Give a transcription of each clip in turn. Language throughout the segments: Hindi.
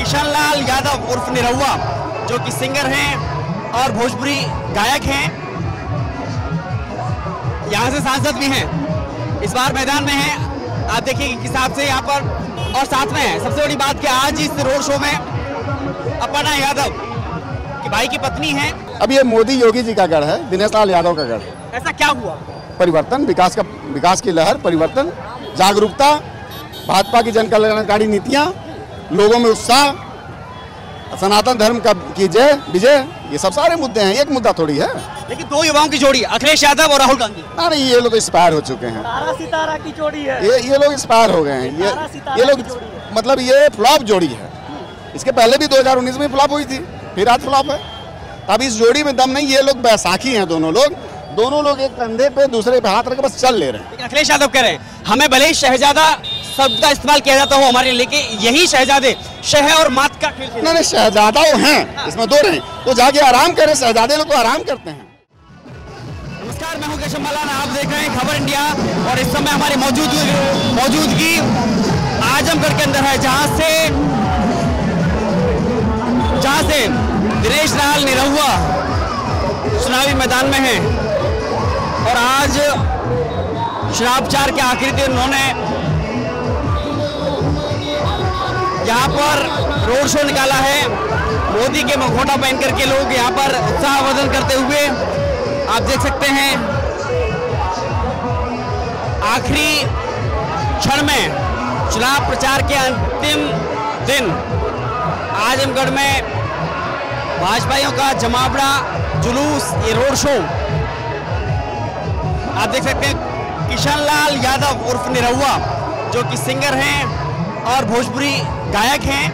किशन लाल यादव उर्फ निरहुआ, जो कि सिंगर हैं और भोजपुरी गायक हैं, यहाँ से सांसद भी हैं, इस बार मैदान में हैं। आप देखिए किस हिसाब से यहाँ पर और साथ में है। सबसे बड़ी बात कि आज इस रोड शो में अपर्णा यादव की भाई की पत्नी है। अब ये मोदी योगी जी का गढ़ है, दिनेश लाल यादव का गढ़। ऐसा क्या हुआ? परिवर्तन, विकास की लहर, परिवर्तन, जागरूकता, भाजपा की जन कल्याणकारी नीतियाँ, लोगों में उत्साह, सनातन धर्म का की जय विजय, ये सब सारे मुद्दे हैं। एक मुद्दा थोड़ी है। लेकिन दो युवाओं की जोड़ी, अखिलेश यादव और राहुल गांधी। नहीं, ये लोग एक्सपायर हो चुके हैं। तारा सितारा की जोड़ी है। ये लोग एक्सपायर हो गए हैं। ये लोग मतलब ये फ्लॉप जोड़ी है। इसके पहले भी 2019 में फ्लॉप हुई थी, फिर आज फ्लॉप है। अब इस जोड़ी में दम नहीं। ये लोग बैसाखी हैं, दोनों लोग एक कंधे पे दूसरे पे हाथ रख बस चल ले रहे हैं। अखिलेश यादव कह रहे हैं हमें भले ही शहजादा शब्द का इस्तेमाल किया जाता हो हमारे, लेकिन यही शहजादे शह और मात का खेल। नहीं, शहजादा हैं, इसमें दो रहे, तो जाके आराम करें। शहजादे लोग तो आराम करते हैं। नमस्कार, मैं हूं केशव मलाना, आप देख रहे हैं खबर इंडिया। और इस समय हमारी मौजूदगी आजमगढ़ के अंदर है, जहां से दिनेश लाल निरहुआ चुनावी मैदान में है। और आज शराबचार के आखिरी दिन उन्होंने यहाँ पर रोड शो निकाला है। मोदी के मुखौटा पहन करके लोग यहाँ पर उत्साहवर्धन करते हुए आप देख सकते हैं। आखिरी क्षण में चुनाव प्रचार के अंतिम दिन आजमगढ़ में भाजपाइयों का जमावड़ा, जुलूस, ये रोड शो आप देख सकते हैं। किशन लाल यादव उर्फ निरहुआ, जो कि सिंगर हैं और भोजपुरी गायक हैं,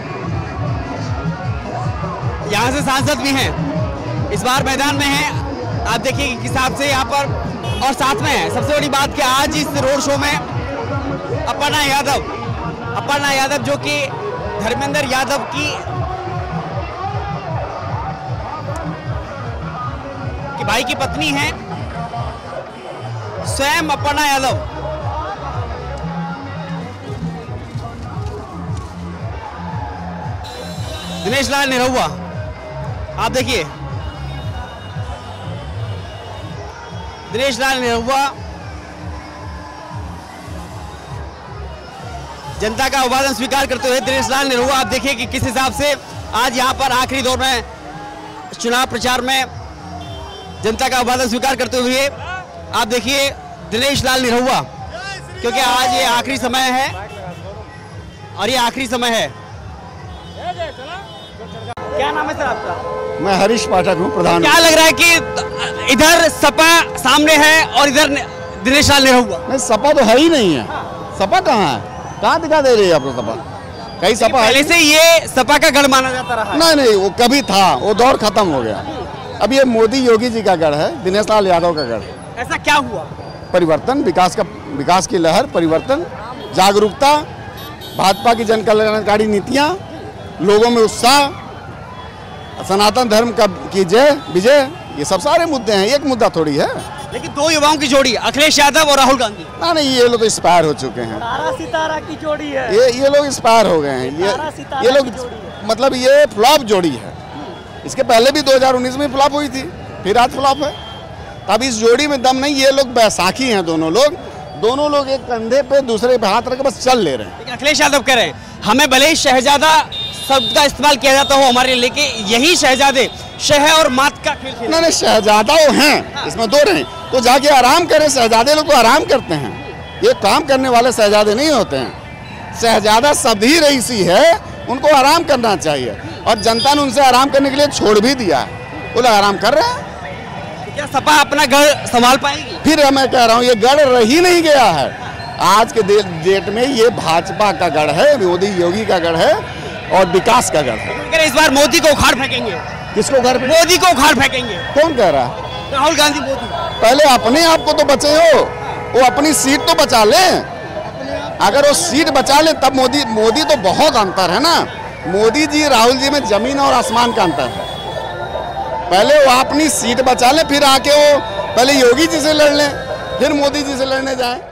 यहाँ से सांसद भी हैं, इस बार मैदान में हैं। आप देखिए किस हिसाब से यहाँ पर और साथ में है। सबसे बड़ी बात कि आज इस रोड शो में अपर्णा यादव जो कि धर्मेंद्र यादव की भाई की पत्नी है, स्वयं अपर्णा यादव दिनेश लाल निरहुआ, आप देखिए दिनेश लाल निरहुआ जनता का अभिवादन स्वीकार करते हुए। दिनेश लाल निरहुआ, आप देखिए कि किस हिसाब से आज यहाँ पर आखिरी दौर में चुनाव प्रचार में जनता का अभिवादन स्वीकार करते हुए आप देखिए दिनेश लाल निरहुआ, क्योंकि आज ये आखिरी समय है और ये आखिरी समय है। क्या नाम है सर आपका? मैं हरीश पाठक हूँ, प्रधान। क्या लग रहा है कि इधर सपा सामने है और इधर दिनेश लाल निरहुआ? नहीं, सपा तो है ही नहीं है। सपा कहाँ है? कहाँ दिखा दे रही है आपको सपा? कहीं सपा पहले से ये सपा का गढ़ माना जाता रहा है। नहीं, वो कभी था, वो दौर खत्म हो गया। अब ये मोदी योगी जी का गढ़ है, दिनेश लाल यादव का गढ़। ऐसा क्या हुआ? परिवर्तन, विकास की लहर, परिवर्तन, जागरूकता, भाजपा की जन कल्याणकारी नीतियाँ, लोगों में उत्साह, सनातन धर्म का की जय विजय, ये सब सारे मुद्दे हैं। एक मुद्दा थोड़ी है। लेकिन दो युवाओं की जोड़ी, अखिलेश यादव और राहुल गांधी। नहीं, ये लोग तो एक्सपायर हो चुके हैं। तारा सितारा की जोड़ी है। ये लोग एक्सपायर हो गए हैं। ये लोग मतलब ये फ्लॉप जोड़ी है। इसके पहले भी 2019 में फ्लॉप हुई थी, फिर आज फ्लॉप है। अब इस जोड़ी में दम नहीं। ये लोग बैसाखी हैं, दोनों लोग एक कंधे पे दूसरे पे हाथ रख बस चल ले रहे हैं। लेकिन अखिलेश यादव कह रहे हैं हमें भले ही शहजादा शब्द का इस्तेमाल किया जाता हो हमारे, लेकिन यही शहजादे शह और मात का खेल। नहीं, शहजादा हैं, इसमें दो रहे, तो जाके आराम करें। शहजादे लोग तो आराम करते हैं। ये काम करने वाले शहजादे नहीं होते हैं। शहजादा सभी रईसी है, उनको आराम करना चाहिए। और जनता ने उनसे आराम करने के लिए छोड़ भी दिया है, वो लोग आराम कर रहे हैं। क्या सपा अपना गढ़ संभाल पाएगी? फिर मैं कह रहा हूँ ये गढ़ रह ही नहीं गया है। आज के डेट में ये भाजपा का गढ़ है, मोदी योगी का गढ़ है और विकास का गढ़ है। इस बार मोदी को उखाड़ फेंकेंगे। किसको उखाड़? मोदी को उखाड़ फेंकेंगे। कौन कह रहा है? राहुल गांधी। मोदी पहले अपने आप को तो बचे हो, वो अपनी सीट तो बचा लें। अगर वो सीट बचा लें तब मोदी तो बहुत अंतर है ना। मोदी जी राहुल जी में जमीन और आसमान का अंतर है। पहले वो अपनी सीट बचा लें, फिर आके वो पहले योगी जी से लड़ लें, फिर मोदी जी से लड़ने जाएं।